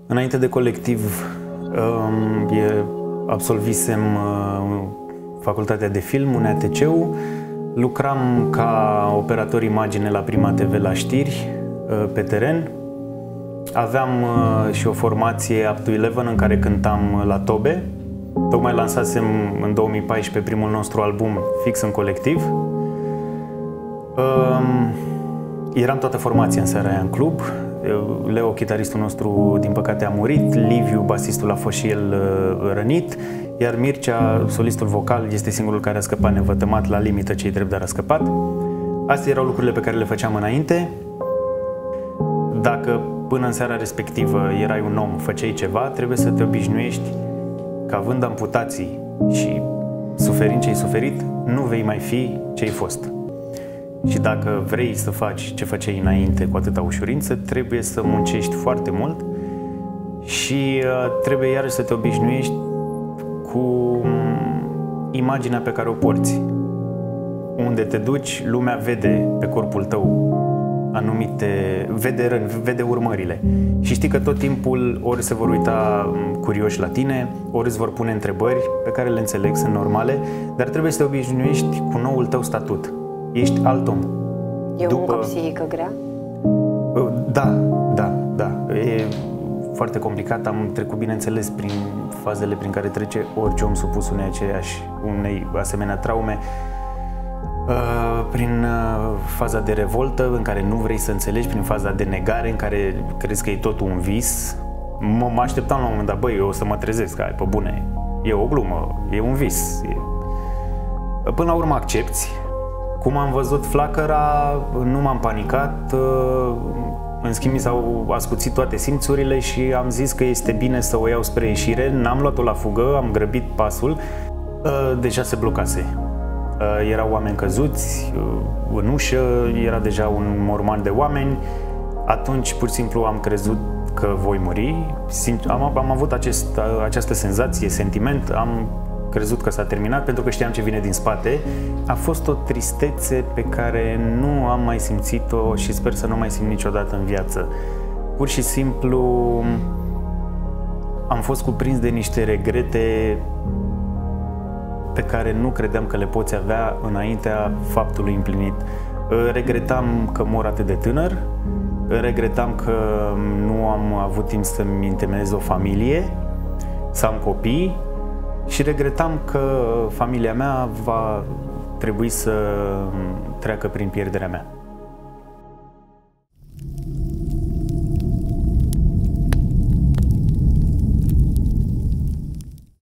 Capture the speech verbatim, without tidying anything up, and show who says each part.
Speaker 1: Înainte de colectiv, absolvisem facultatea de film, U N A T C-ul. Lucram ca operator imagine la Prima T V la știri, pe teren. Aveam și o formație Up to Eleven în care cântam la tobe. Tocmai lansasem în două mii paisprezece primul nostru album fix în colectiv. Eram toată formația în seara aia în club. Leo, chitaristul nostru, din păcate a murit. Liviu, basistul, a fost și el rănit. Iar Mircea, solistul vocal, este singurul care a scăpat nevătămat, la limită ce-i drept, dar a scăpat. Astea erau lucrurile pe care le făceam înainte. Dacă până în seara respectivă erai un om, făceai ceva, trebuie să te obișnuiești că, având amputații și suferind ce ai suferit, nu vei mai fi ce ai fost. Și dacă vrei să faci ce făceai înainte cu atâta ușurință, trebuie să muncești foarte mult și uh, trebuie iarăși să te obișnuiești cu imaginea pe care o porți. Unde te duci, lumea vede pe corpul tău anumite, vede răni, vede urmările. Și știi că tot timpul ori se vor uita curioși la tine, ori îți vor pune întrebări pe care le înțeleg, sunt normale, dar trebuie să te obișnuiești cu noul tău statut. Ești alt om.
Speaker 2: E o După... muncă psihică grea?
Speaker 1: Da, da, da. E foarte complicat. Am trecut, bineînțeles, prin fazele prin care trece orice om supus unei aceeași, unei asemenea traume. Prin faza de revoltă, în care nu vrei să înțelegi, prin faza de negare, în care crezi că e totul un vis. Mă, mă așteptam la un moment dat, băi, eu o să mă trezesc, hai, pe bune, e o glumă, e un vis. E... Până la urmă accepți. Cum am văzut flacăra, nu m-am panicat, în schimb mi s-au ascuțit toate simțurile și am zis că este bine să o iau spre ieșire. N-am luat-o la fugă, am grăbit pasul, deja se blocase. Erau oameni căzuți în ușă, era deja un morman de oameni. Atunci pur și simplu am crezut că voi muri. Am, am avut acest, această senzație, sentiment, am crezut că s-a terminat pentru că știam ce vine din spate. A fost o tristețe pe care nu am mai simțit-o și sper să nu mai simt niciodată în viață. Pur și simplu am fost cuprins de niște regrete pe care nu credeam că le poți avea înaintea faptului împlinit. Regretam că mor atât de tânăr, regretam că nu am avut timp să-mi întemeiez o familie, să am copii și regretam că familia mea va trebui să treacă prin pierderea mea.